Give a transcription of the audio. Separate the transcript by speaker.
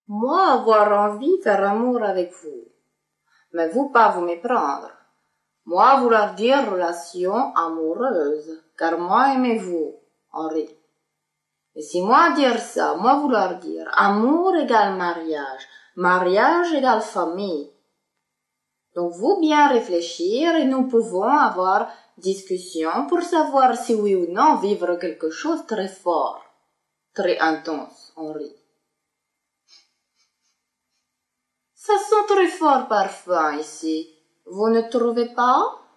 Speaker 1: Moi avoir envie de faire amour avec vous, mais vous pas vous méprendre. Moi vouloir dire relation amoureuse, car moi aimez-vous, Henri. Et si moi dire ça, moi vouloir dire amour égale mariage, mariage égale famille. Donc vous bien réfléchir et nous pouvons avoir discussion pour savoir si oui ou non vivre quelque chose très fort, très intense, Henri. Ça sent très fort parfum ici, vous ne trouvez pas?